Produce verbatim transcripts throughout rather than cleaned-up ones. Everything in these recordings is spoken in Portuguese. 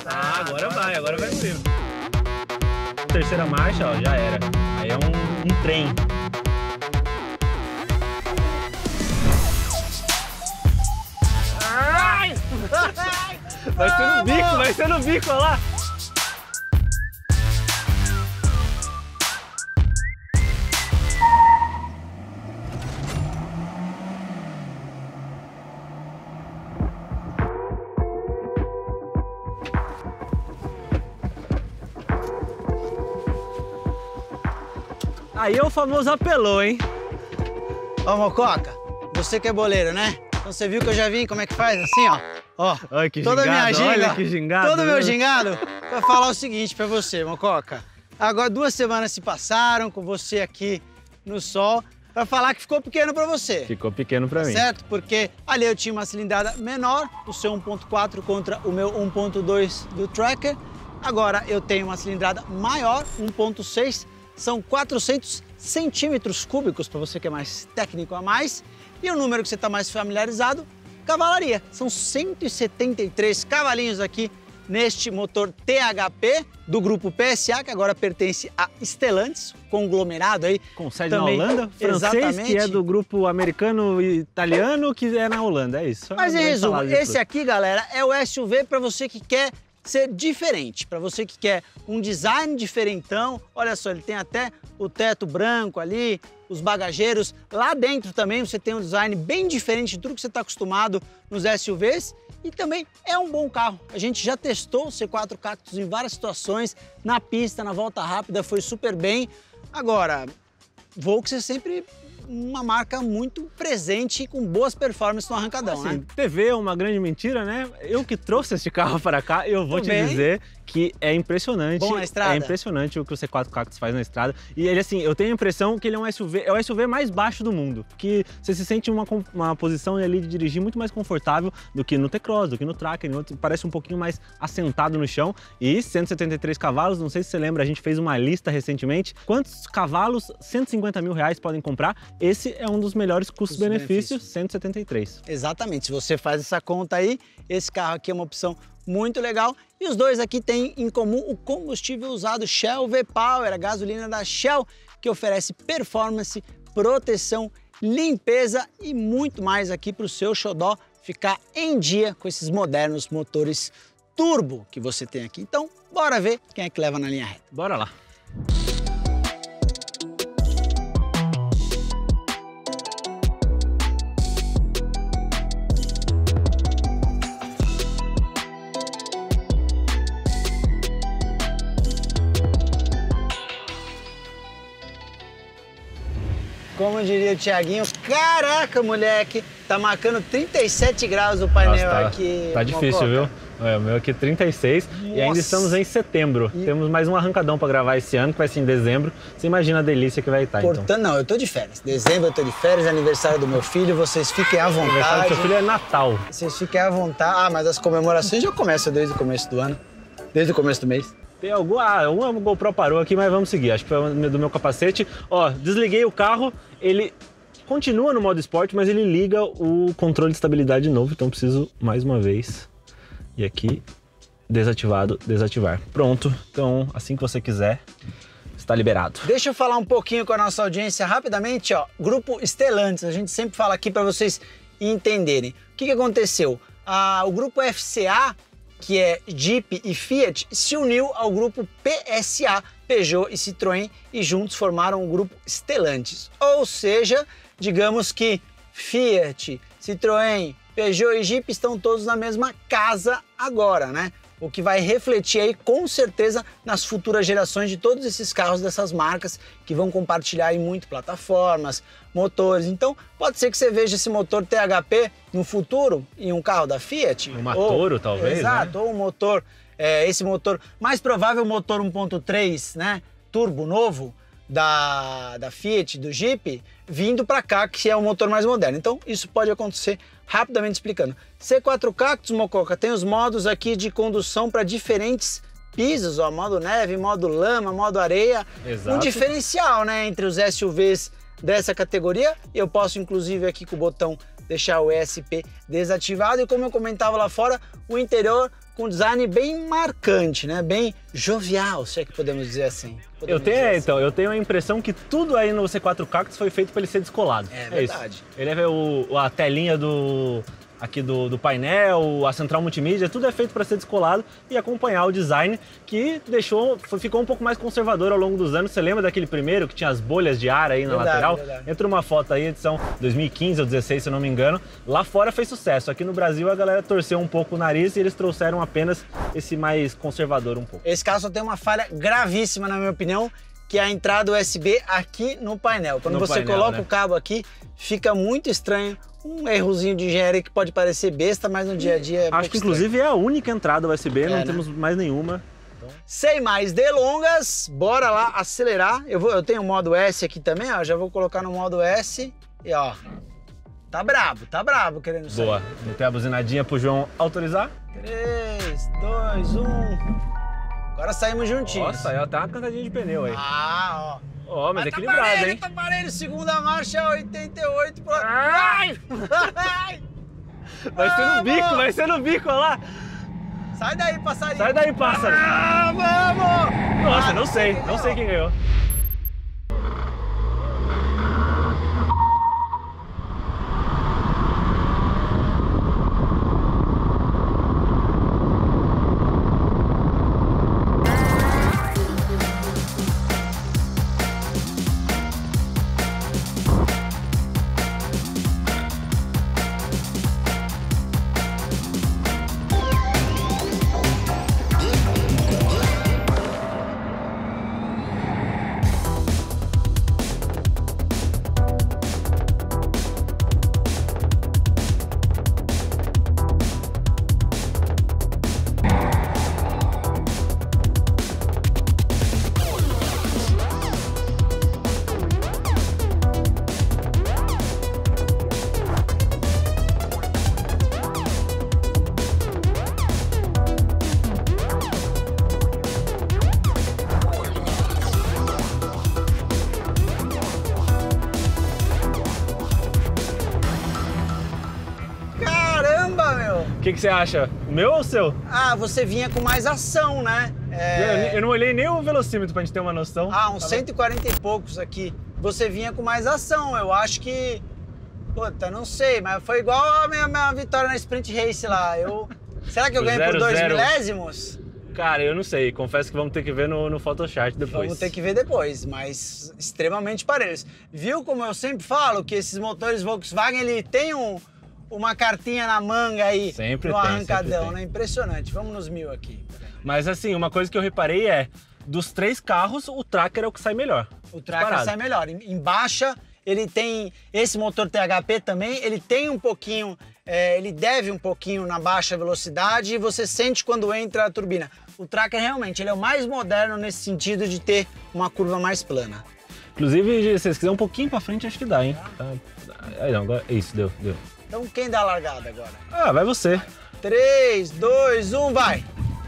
Ah, agora vai, agora vai mesmo. Terceira marcha, ó, já era. Aí é um, um trem. Ai! Vai ser no bico, vai ser no bico, olha lá. Aí é o famoso apelou, hein? Ó, Mococa, você que é boleiro, né? Então você viu que eu já vim, como é que faz? Assim, ó. Ó, olha que toda gingado, a minha ginga, olha que gingado, todo o meu né? gingado, pra falar o seguinte pra você, Mococa. Agora duas semanas se passaram com você aqui no sol, pra falar que ficou pequeno pra você. Ficou pequeno pra mim. Certo? Porque ali eu tinha uma cilindrada menor, o seu um ponto quatro contra o meu um ponto dois do Tracker. Agora eu tenho uma cilindrada maior, um ponto seis. São quatrocentos centímetros cúbicos, para você que é mais técnico a mais. E o número que você está mais familiarizado, cavalaria. São cento e setenta e três cavalinhos aqui neste motor T H P do grupo P S A, que agora pertence a Stellantis, conglomerado aí. Com sede também, na Holanda, francês, exatamente, que é do grupo americano e italiano, que é na Holanda, é isso. Mas em resumo, esse aqui, galera, é o S U V para você que quer ser diferente, para você que quer um design diferentão. Olha só, ele tem até o teto branco ali, os bagageiros. Lá dentro também você tem um design bem diferente de tudo que você está acostumado nos S U Vs. E também é um bom carro. A gente já testou o C quatro Cactus em várias situações, na pista, na volta rápida, foi super bem. Agora, Volkswagen é sempre uma marca muito presente e com boas performances no arrancadão, assim, né? T V é uma grande mentira, né? Eu que trouxe esse carro para cá, eu vou Também. te dizer que é impressionante. Bom na estrada? É impressionante o que o C quatro Cactus faz na estrada. E ele, assim, eu tenho a impressão que ele é um S U V, é o S U V mais baixo do mundo. Que você se sente em uma, uma posição ali de dirigir muito mais confortável do que no T-Cross, do que no Tracker. Parece um pouquinho mais assentado no chão. E cento e setenta e três cavalos, não sei se você lembra, a gente fez uma lista recentemente. Quantos cavalos, cento e cinquenta mil reais podem comprar? Esse é um dos melhores custos-benefícios, cento e setenta e três. Exatamente, se você faz essa conta aí, esse carro aqui é uma opção muito legal. E os dois aqui têm em comum o combustível usado Shell V-Power, a gasolina da Shell, que oferece performance, proteção, limpeza e muito mais aqui para o seu xodó ficar em dia com esses modernos motores turbo que você tem aqui. Então, bora ver quem é que leva na linha reta. Bora lá. Como diria o Thiaguinho, caraca, moleque, tá marcando trinta e sete graus o painel. Nossa, tá, aqui. Tá difícil, Mococa. viu? É, o meu aqui é trinta e seis. Nossa. E ainda estamos em setembro. E... Temos mais um arrancadão para gravar esse ano, que vai ser em dezembro. Você imagina a delícia que vai estar, Portanto, então. Não, eu tô de férias. Dezembro eu tô de férias, é aniversário do meu filho, vocês fiquem à vontade. O aniversário do seu filho é Natal. Vocês fiquem à vontade. Ah, mas as comemorações já começam desde o começo do ano, desde o começo do mês. Tem algum... Ah, uma GoPro parou aqui, mas vamos seguir. Acho que foi do meu capacete. Ó, desliguei o carro, ele... continua no modo esporte, mas ele liga o controle de estabilidade de novo, então preciso mais uma vez. E aqui, desativado, desativar. Pronto, então assim que você quiser, está liberado. Deixa eu falar um pouquinho com a nossa audiência rapidamente, ó. Grupo Stellantis, a gente sempre fala aqui para vocês entenderem. O que, que aconteceu? Ah, o grupo F C A, que é Jeep e Fiat, se uniu ao grupo P S A, Peugeot e Citroën, e juntos formaram o grupo Stellantis. Ou seja, digamos que Fiat, Citroën, Peugeot e Jeep estão todos na mesma casa agora, né? O que vai refletir aí com certeza nas futuras gerações de todos esses carros dessas marcas que vão compartilhar aí muito plataformas, motores. Então pode ser que você veja esse motor T H P no futuro em um carro da Fiat. Uma Toro, talvez, exato, né? Ou um motor, é, esse motor, mais provável motor um ponto três, né? Turbo novo da, da Fiat, do Jeep, vindo para cá, que é o motor mais moderno. Então isso pode acontecer. Rapidamente explicando. C quatro Cactus, Mococa, tem os modos aqui de condução para diferentes pisos, ó, modo neve, modo lama, modo areia. Exato. Um diferencial, né, entre os S U Vs dessa categoria. Eu posso, inclusive, aqui com o botão deixar o E S P desativado. E como eu comentava lá fora, o interior com design bem marcante, né? Bem jovial, se é que podemos dizer assim. Podemos eu tenho, dizer então, assim. eu tenho a impressão que tudo aí no C quatro Cactus foi feito para ele ser descolado. É, é verdade. Isso. Ele é o, a telinha do aqui do, do painel, a central multimídia, tudo é feito para ser descolado e acompanhar o design que deixou, ficou um pouco mais conservador ao longo dos anos. Você lembra daquele primeiro que tinha as bolhas de ar aí na verdade, lateral? Verdade. Entra uma foto aí, edição dois mil e quinze ou dezesseis, se eu não me engano. Lá fora fez sucesso. Aqui no Brasil a galera torceu um pouco o nariz e eles trouxeram apenas esse mais conservador um pouco. Esse carro só tem uma falha gravíssima, na minha opinião, que é a entrada U S B aqui no painel. Quando No você painel, coloca né? o cabo aqui, fica muito estranho. Um errozinho de engenharia que pode parecer besta, mas no dia a dia é Acho que inclusive é a única entrada U S B, É, não né? temos mais nenhuma. Sem mais delongas, bora lá acelerar. Eu, vou, eu tenho o modo S aqui também, ó. Já vou colocar no modo S e ó. Tá brabo, tá brabo querendo sair. Boa. Botei a buzinadinha pro João autorizar. três, dois, um. Agora saímos juntinhos. Nossa, aí ó, tá uma cantadinha de pneu aí. Ah, ó. Ó, mas, Mas equilibrado, tá parelho, hein? tá parelho. Segunda marcha, oitenta e oito. Pro... Ai! Ai! Vai ser no Vamos! bico, vai ser no bico, olha lá. Sai daí, passarinho. Sai daí, pássaro. Ah, vamos! Nossa, Ah, não sei, quem não sei quem ganhou. O que, que você acha? O meu ou o seu? Ah, você vinha com mais ação, né? É... Eu, eu não olhei nem o velocímetro pra gente ter uma noção. Ah, uns Tava... cento e quarenta e poucos aqui. Você vinha com mais ação. Eu acho que... Puta, não sei, mas foi igual a minha, minha vitória na Sprint Race lá. Eu... Será que eu ganhei por dois milésimos? Cara, eu não sei. Confesso que vamos ter que ver no, no Photoshop depois. Vamos ter que ver depois, mas extremamente parelhos. Viu como eu sempre falo que esses motores Volkswagen, ele tem um... uma cartinha na manga aí sempre no tem, arrancadão, sempre né? Impressionante. Vamos nos mil aqui. Mas assim, uma coisa que eu reparei é, dos três carros, o Tracker é o que sai melhor. O Tracker disparado. sai melhor. Em, em baixa, ele tem... Esse motor T H P também, ele tem um pouquinho... É, ele deve um pouquinho na baixa velocidade e você sente quando entra a turbina. O Tracker realmente, ele é o mais moderno nesse sentido de ter uma curva mais plana. Inclusive, se vocês quiserem um pouquinho pra frente, acho que dá, hein? Tá. Aí não, agora... Isso, deu, deu. Então quem dá a largada agora? Ah, vai você. três, dois, um, vai!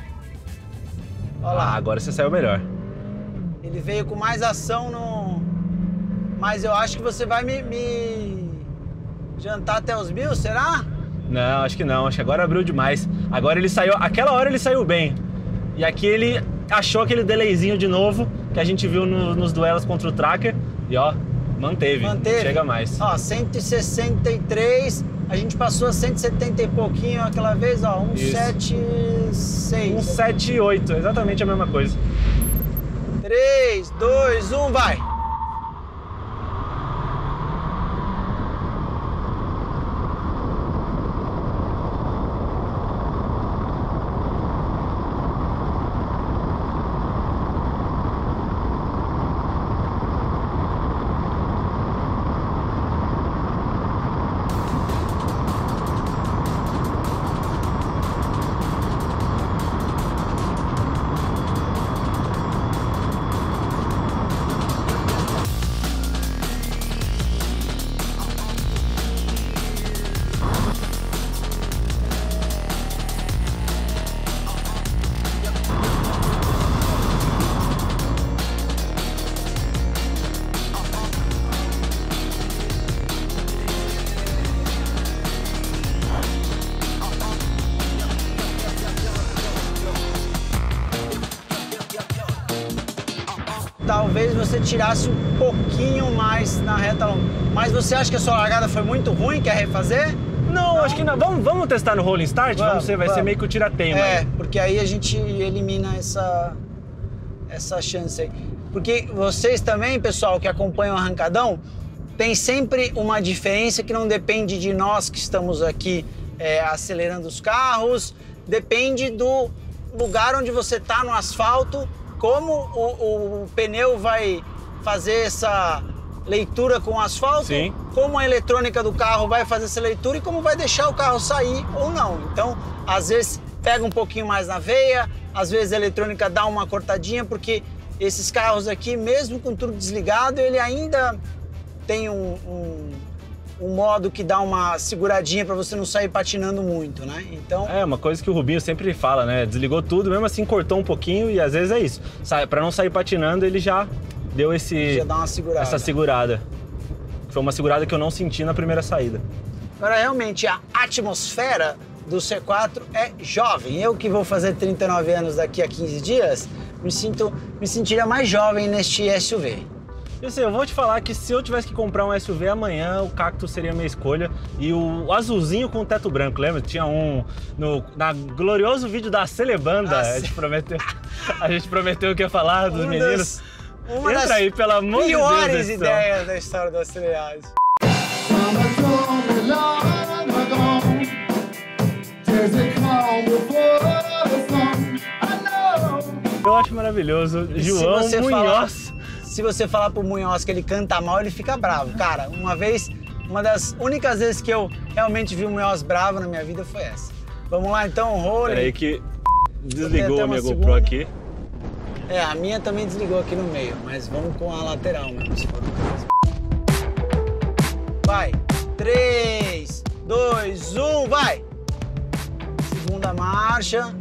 Olha lá. Ah, agora você saiu melhor. Ele veio com mais ação no... Mas eu acho que você vai me, me... jantar até os mil, será? Não, acho que não. Acho que agora abriu demais. Agora ele saiu... Aquela hora ele saiu bem. E aqui ele achou aquele delayzinho de novo que a gente viu no, nos duelos contra o Tracker. E ó, manteve. Manteve. Chega mais. Ó, cento e sessenta e três. A gente passou a cento e setenta e pouquinho aquela vez, ó. cento e setenta e seis. cento e setenta e oito, exatamente a mesma coisa. três, dois, um, vai! talvez você tirasse um pouquinho mais na reta longa. Mas você acha que a sua largada foi muito ruim, quer refazer? Não, não, acho que não. Vamos, vamos testar no rolling start? Vamos, vamos ser, vai vamos. ser meio que o tirateio. É, mas... porque aí a gente elimina essa, essa chance aí. Porque vocês também, pessoal, que acompanham o Arrancadão, tem sempre uma diferença que não depende de nós que estamos aqui é, acelerando os carros, depende do lugar onde você está no asfalto, como o, o pneu vai fazer essa leitura com o asfalto, Sim. como a eletrônica do carro vai fazer essa leitura e como vai deixar o carro sair ou não. Então, às vezes pega um pouquinho mais na veia, às vezes a eletrônica dá uma cortadinha, porque esses carros aqui, mesmo com tudo desligado, ele ainda tem um, um, um modo que dá uma seguradinha para você não sair patinando muito, né? Então... É, uma coisa que o Rubinho sempre fala, né? Desligou tudo, mesmo assim cortou um pouquinho e às vezes é isso. Para não sair patinando, ele já... deu esse, já dá uma segurada. essa segurada. Foi uma segurada que eu não senti na primeira saída. Agora, realmente, a atmosfera do C quatro é jovem. Eu que vou fazer trinta e nove anos daqui a quinze dias, me, sinto, me sentiria mais jovem neste S U V. Eu, assim, eu vou te falar que se eu tivesse que comprar um S U V amanhã, o Cactus seria a minha escolha. E o azulzinho com o teto branco, lembra? Tinha um no na glorioso vídeo da Celebanda. Nossa. A gente prometeu, a gente prometeu que ia falar dos um meninos. Das... Uma Entra das aí, pelo amor de Deus. Piores ideias da história do Acelerados. Eu acho maravilhoso. E João se Munhoz. Falar, se você falar pro Munhoz que ele canta mal, ele fica bravo. Cara, uma vez, uma das únicas vezes que eu realmente vi o Munhoz bravo na minha vida foi essa. Vamos lá então, rolê. Peraí que desligou a minha segunda. GoPro aqui. É, a minha também desligou aqui no meio, mas vamos com a lateral mesmo, se for o caso. Vai! três, dois, um, vai! Segunda marcha.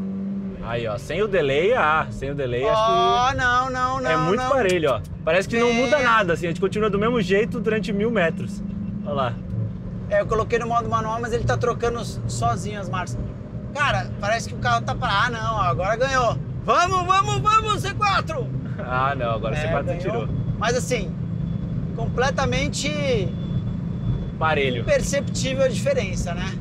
Aí, ó, sem o delay, ah, sem o delay, oh, acho que... não, não, não, é muito não. parelho, ó. Parece que é. não muda nada, assim, a gente continua do mesmo jeito durante mil metros. Olha lá. É, eu coloquei no modo manual, mas ele tá trocando sozinho as marchas. Cara, parece que o carro tá para... Ah, não, ó, agora ganhou. Vamos, vamos, vamos, C quatro! Ah, não, agora o é, C quatro ganhou, tirou. Mas assim, completamente... parelho. Imperceptível a diferença, né?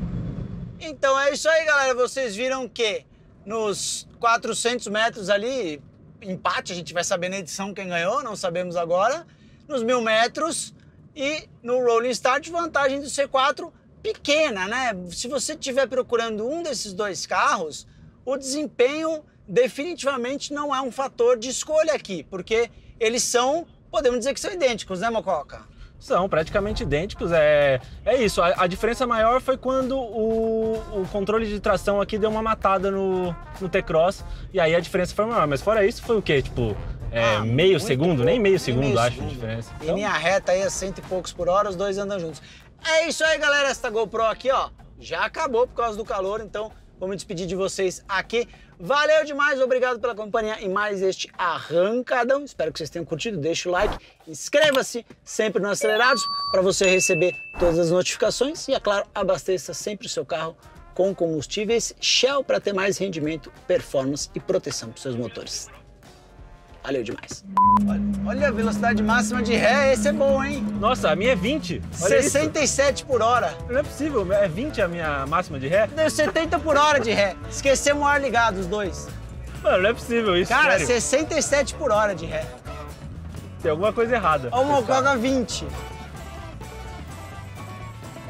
Então é isso aí, galera. Vocês viram que nos quatrocentos metros ali, empate, a gente vai saber na edição quem ganhou, não sabemos agora. Nos mil metros e no rolling start, vantagem do C quatro pequena, né? Se você estiver procurando um desses dois carros, o desempenho definitivamente não é um fator de escolha aqui, porque eles são, podemos dizer que são idênticos, né, Mococa? São praticamente idênticos, é, é isso, a, a diferença maior foi quando o, o controle de tração aqui deu uma matada no, no T-Cross, e aí a diferença foi maior, mas fora isso foi o quê? Tipo, é, ah, meio segundo? Pouco, nem meio segundo, meio acho, segundo. A diferença. Em linha reta aí a cento e poucos por hora, os dois andam juntos. É isso aí, galera, essa GoPro aqui, ó, já acabou por causa do calor, então vou me despedir de vocês aqui. Valeu demais, obrigado pela companhia em mais este Arrancadão. Espero que vocês tenham curtido, deixa o like, inscreva-se sempre no Acelerados para você receber todas as notificações e, é claro, abasteça sempre o seu carro com combustíveis Shell para ter mais rendimento, performance e proteção para os seus motores. Valeu demais. Olha, olha a velocidade máxima de ré, esse é bom, hein? Nossa, a minha é vinte. Olha sessenta e sete isso. por hora. Não é possível, é vinte a minha máxima de ré? Deu setenta por hora de ré. Esquecemos o ar ligado, os dois. Mano, não é possível isso, cara, sério. sessenta e sete por hora de ré. Tem alguma coisa errada. Olha o Mococa vinte.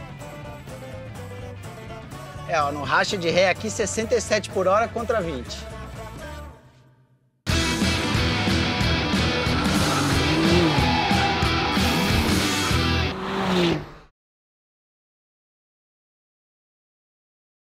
É, ó, no racha de ré aqui, sessenta e sete por hora contra vinte.